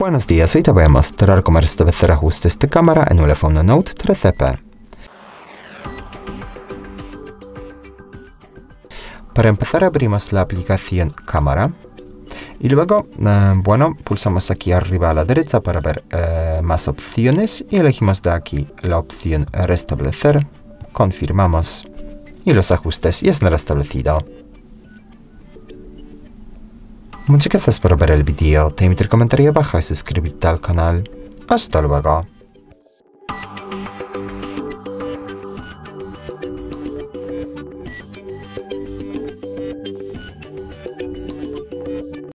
Buenos días, hoy te voy a mostrar cómo restablecer ajustes de cámara en un iPhone Note 13P. Para empezar abrimos la aplicación Cámara y luego, pulsamos aquí arriba a la derecha para ver más opciones y elegimos de aquí la opción Restablecer, confirmamos y los ajustes ya están restablecidos. Muchas gracias por ver el vídeo, te invito a comentar abajo y suscribirte al canal. Hasta luego.